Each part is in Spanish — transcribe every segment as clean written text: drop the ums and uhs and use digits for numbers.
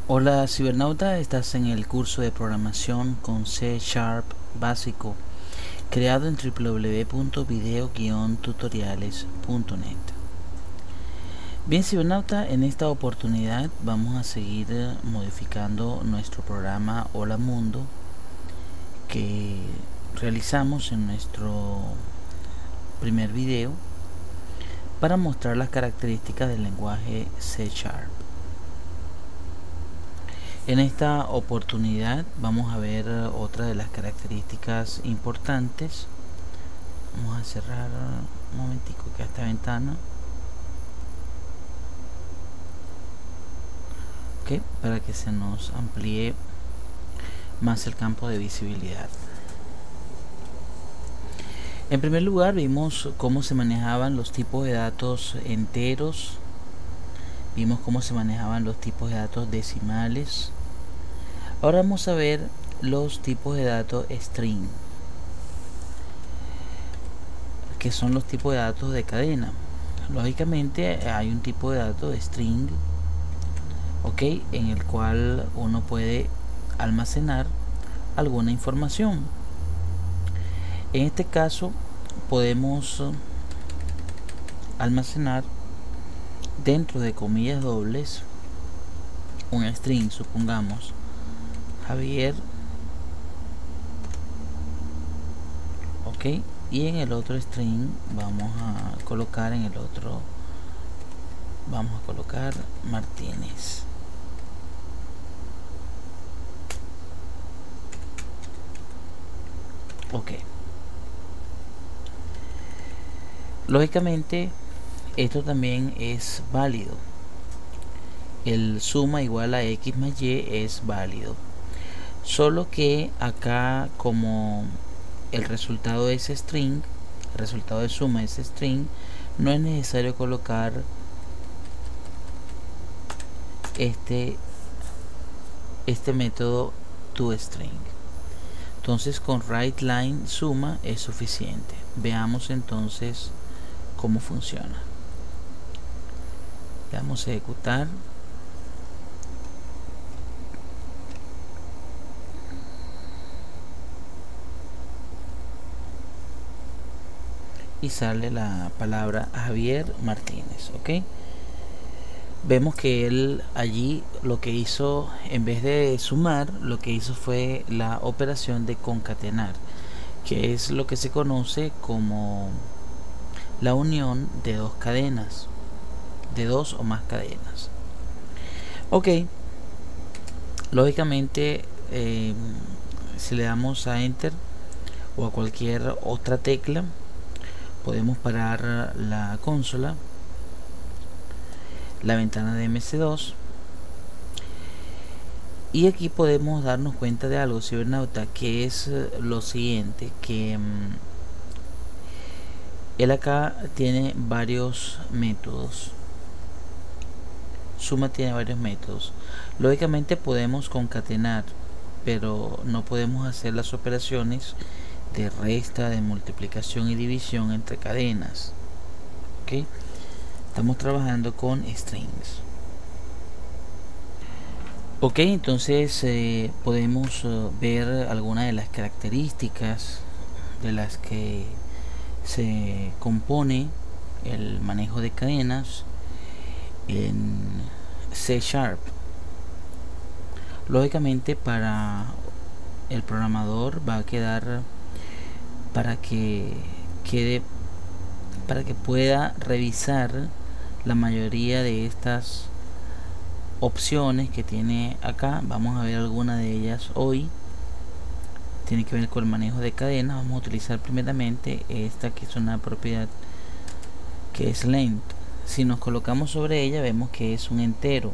Hola cibernauta, estás en el curso de programación con C# básico, creado en www.video-tutoriales.net. Bien cibernauta, en esta oportunidad vamos a seguir modificando nuestro programa Hola Mundo que realizamos en nuestro primer video para mostrar las características del lenguaje C#. En esta oportunidad vamos a ver otra de las características importantes. Vamos a cerrar un momentico que esta ventana, ok, para que se nos amplíe más el campo de visibilidad. En primer lugar vimos cómo se manejaban los tipos de datos enteros, vimos cómo se manejaban los tipos de datos decimales. Ahora vamos a ver los tipos de datos string, que son los tipos de datos de cadena. Lógicamente hay un tipo de datos de string, ok, en el cual uno puede almacenar alguna información. En este caso podemos almacenar dentro de comillas dobles un string, supongamos Javier, ok, y en el otro string vamos a colocar Martínez. Ok, lógicamente esto también es válido. El suma igual a x más y es válido, solo que acá, como el resultado es string, el resultado de suma es string, no es necesario colocar este método toString. Entonces con writeLine suma es suficiente. Veamos entonces cómo funciona. Le vamos a ejecutar. Y sale la palabra Javier Martínez, ok. Vemos que él allí lo que hizo, en vez de sumar, lo que hizo fue la operación de concatenar, que es lo que se conoce como la unión de dos cadenas, de dos o más cadenas. Ok, lógicamente si le damos a enter o a cualquier otra tecla, podemos parar la consola, la ventana de MC2, y aquí podemos darnos cuenta de algo, cibernauta, que es lo siguiente, que él acá tiene varios métodos. Suma tiene varios métodos. Lógicamente podemos concatenar, pero no podemos hacer las operaciones de resta, de multiplicación y división entre cadenas. ¿Ok? Estamos trabajando con strings. Ok, entonces podemos ver algunas de las características de las que se compone el manejo de cadenas en C#. Lógicamente para el programador va a quedar para que pueda revisar la mayoría de estas opciones que tiene acá. Vamos a ver algunas de ellas hoy. Tiene que ver con el manejo de cadenas. Vamos a utilizar primeramente esta, que es una propiedad que es length. Si nos colocamos sobre ella, vemos que es un entero,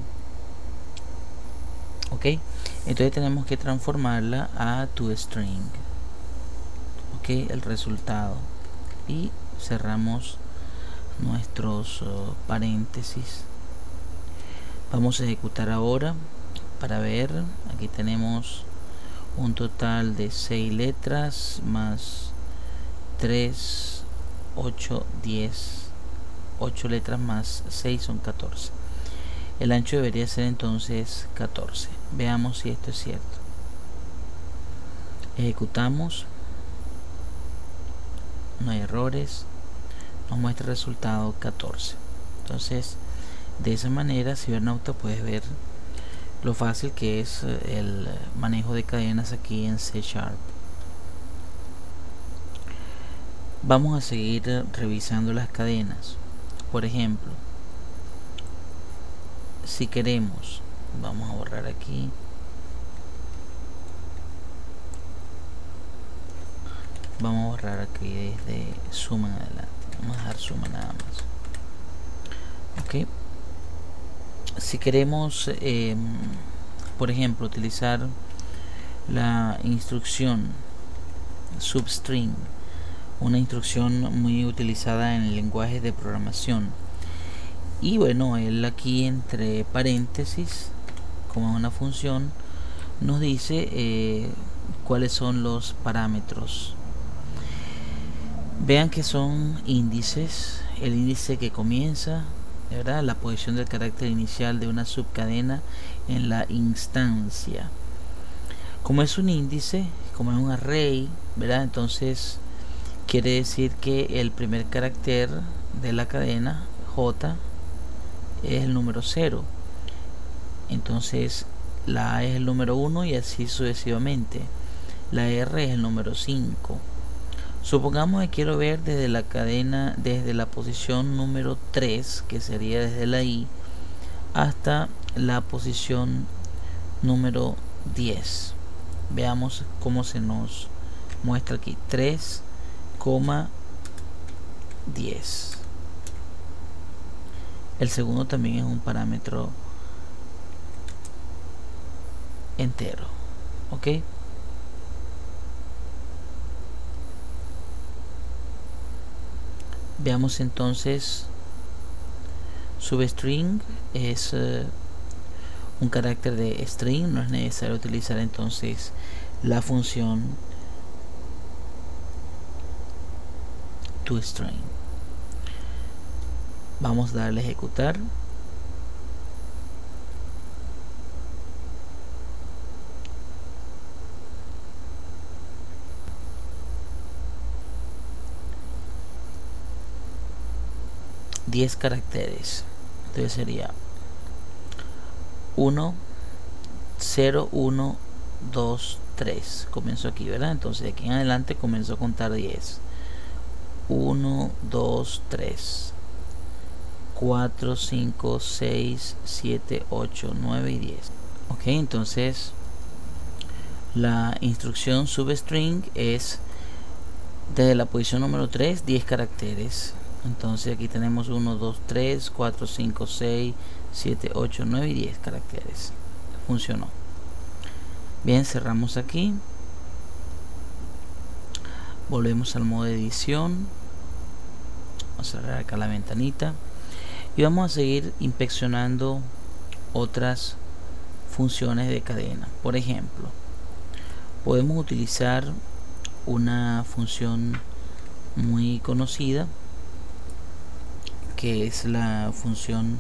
ok. Entonces tenemos que transformarla a toString, ok, el resultado, y cerramos nuestros paréntesis. Vamos a ejecutar ahora para ver. Aquí tenemos un total de 6 letras más 3, 8, 10, 8 letras más 6 son 14. el ancho debería ser entonces 14. Veamos si esto es cierto. Ejecutamos, no hay errores, nos muestra el resultado 14. Entonces, de esa manera, cibernauta, puedes ver lo fácil que es el manejo de cadenas aquí en C#. Vamos a seguir revisando las cadenas. Por ejemplo, si queremos, vamos a borrar aquí, vamos a borrar aquí desde suma en adelante, vamos a dejar suma nada más. Ok, si queremos por ejemplo utilizar la instrucción substring, una instrucción muy utilizada en el lenguaje de programación, y bueno, él aquí entre paréntesis, como es una función, nos dice cuáles son los parámetros. Vean que son índices. El índice que comienza, ¿verdad?, la posición del carácter inicial de una subcadena en la instancia. Como es un índice, como es un array, ¿verdad?, entonces quiere decir que el primer carácter de la cadena J es el número 0. Entonces la A es el número 1 y así sucesivamente. La R es el número 5. Supongamos que quiero ver desde la cadena, desde la posición número 3, que sería desde la I, hasta la posición número 10. Veamos cómo se nos muestra aquí. 3,10. El segundo también es un parámetro entero. Ok, veamos entonces. Substring es un carácter de string, no es necesario utilizar entonces la función toString. Vamos a darle a ejecutar. $10 caracteres. Entonces sería 1, 0, 1, 2, 3. Comenzó aquí, ¿verdad? Entonces de aquí en adelante comenzó a contar 10. 1, 2, 3, 4, 5, 6, 7, 8, 9 y 10. Ok, entonces la instrucción substring es desde la posición número 3, 10 caracteres. Entonces aquí tenemos 1, 2, 3, 4, 5, 6, 7, 8, 9 y 10 caracteres. Funcionó. Bien, cerramos aquí. Volvemos al modo de edición. Vamos a cerrar acá la ventanita. Y vamos a seguir inspeccionando otras funciones de cadena. Por ejemplo, podemos utilizar una función muy conocida, que es la función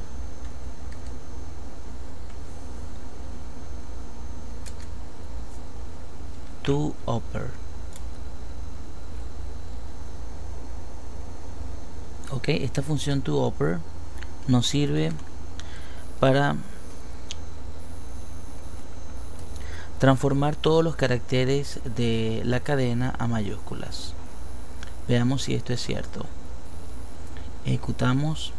toOper. Ok, esta función toOper nos sirve para transformar todos los caracteres de la cadena a mayúsculas. Veamos si esto es cierto. Ejecutamos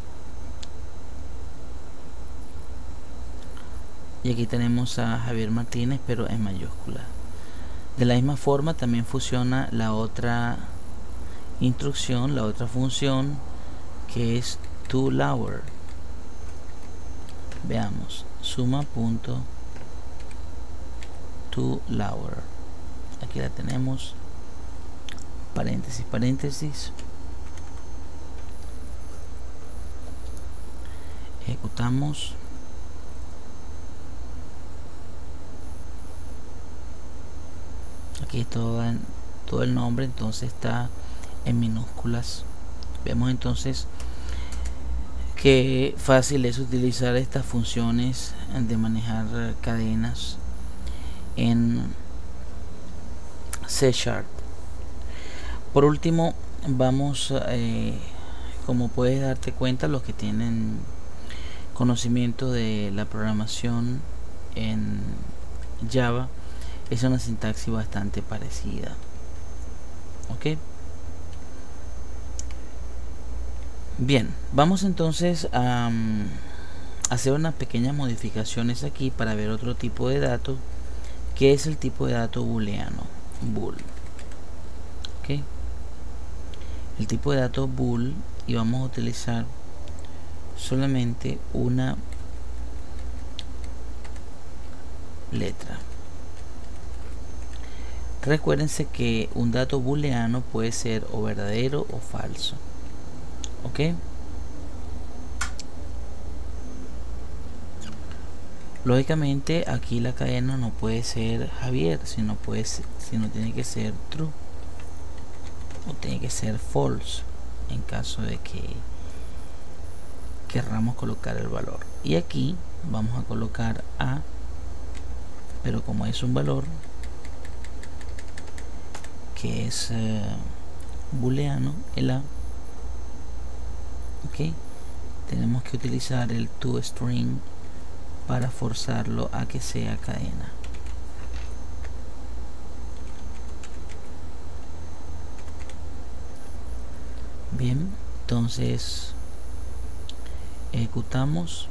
y aquí tenemos a Javier Martínez, pero en mayúscula. De la misma forma también funciona la otra instrucción, la otra función, que es toLower. Veamos, suma.toLower. Aquí la tenemos, paréntesis, paréntesis. Ejecutamos. Aquí todo el nombre entonces está en minúsculas. Vemos entonces qué fácil es utilizar estas funciones de manejar cadenas en C#. Por último, vamos, como puedes darte cuenta, los que tienen conocimiento de la programación en Java, es una sintaxis bastante parecida. Ok. Bien, vamos entonces a hacer unas pequeñas modificaciones aquí para ver otro tipo de datos, que es el tipo de dato booleano, bool. Ok. El tipo de dato bool, y vamos a utilizar solamente una letra. Recuérdense que un dato booleano puede ser o verdadero o falso. Ok. Lógicamente aquí la cadena no puede ser Javier, sino tiene que ser true o tiene que ser false en caso de que querramos colocar el valor. Y aquí vamos a colocar A, pero como es un valor que es booleano, el A, ok, tenemos que utilizar el toString para forzarlo a que sea cadena. Bien, entonces ejecutamos.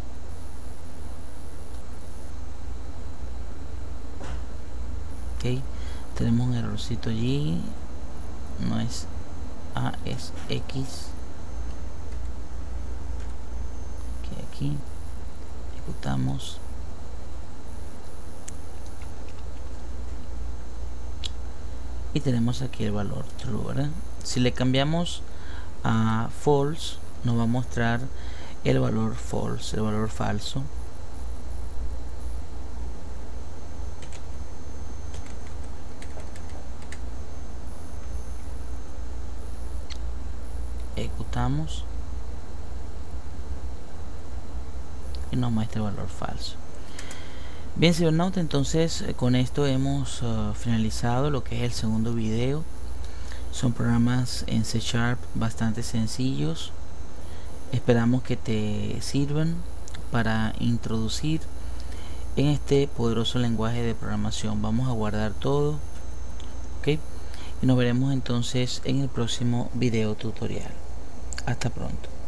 Ok, tenemos un errorcito allí, no es A, es X. Okay, aquí ejecutamos. Y tenemos aquí el valor true, ¿verdad? Si le cambiamos a false, nos va a mostrar el valor false, el valor falso. Ejecutamos y nos muestra el valor falso. Bien, cibernauta, entonces con esto hemos finalizado lo que es el segundo video. Son programas en C# bastante sencillos. Esperamos que te sirvan para introducir en este poderoso lenguaje de programación. Vamos a guardar todo, ok, y nos veremos entonces en el próximo video tutorial. Hasta pronto.